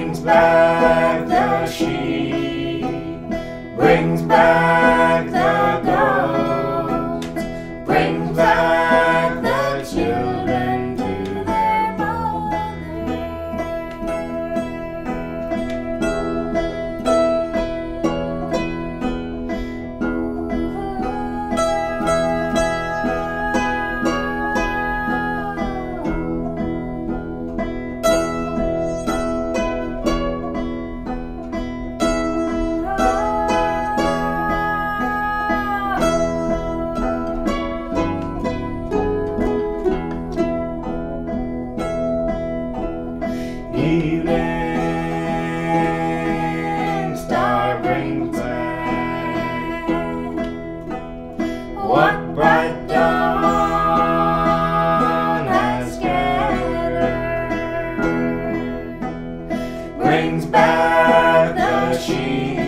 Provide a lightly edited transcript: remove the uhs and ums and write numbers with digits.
brings back the sheep, brings back the goats, brings back the children to their mother. Evening star brings back what bright dawn has scattered, brings back the sheep.